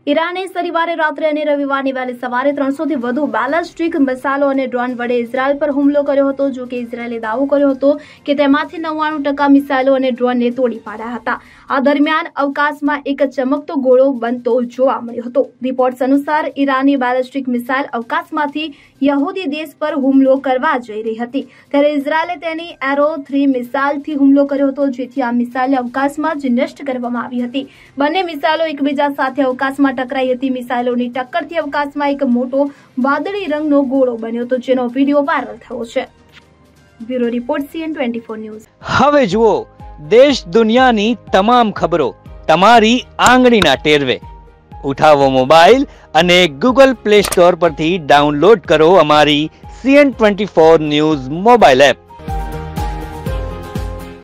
ઈરાને શનિવારે રાત્રે અને રવિવારની વહેલી સવારે 300 થી વધુ બેલિસ્ટિક મિસાઇલો અને ડ્રોન વડે ઇઝરાયલ પર હુમલો કર્યો હતો. જો કે ઇઝરાયેલે દાવો કર્યો હતો કે તેમાંથી 99% મિસાઇલો અને ડ્રોનને તોડી પાડ્યા હતા. આ દરમિયાન અવકાશમાં એક ચમકતો ગોળો બનતો જોવા મળ્યો હતો. રિપોર્ટ્સ અનુસાર ઈરાની બેલિસ્ટિક મિસાઇલ અવકાશમાંથી યહૂદી દેશ પર હુમલો કરવા જઈ રહી હતી, ત્યારે ઇઝરાયેલે તેની એરો 3 મિસાઇલથી હુમલો કર્યો હતો, જેથી આ મિસાઇલને અવકાશમાં જ નષ્ટ કરવામાં આવી હતી. બંને મિસાઇલો એકબીજા સાથે અવકાશમાં ટકરાઈ હતી. મિસાઇલોની ટક્કરથી અવકાશમાં એક મોટો વાદળી રંગનો ગોળો બન્યો હતો, જેનો વિડીયો વાયરલ થયો છે. Bureau report CN24 news. હવે જુઓ દેશ દુનિયાની તમામ ખબરો તમારી આંગળીના ટેરવે. ઉઠાવો મોબાઈલ અને Google Play Store પરથી ડાઉનલોડ કરો અમારી CN24 ન્યૂઝ મોબાઈલ એપ.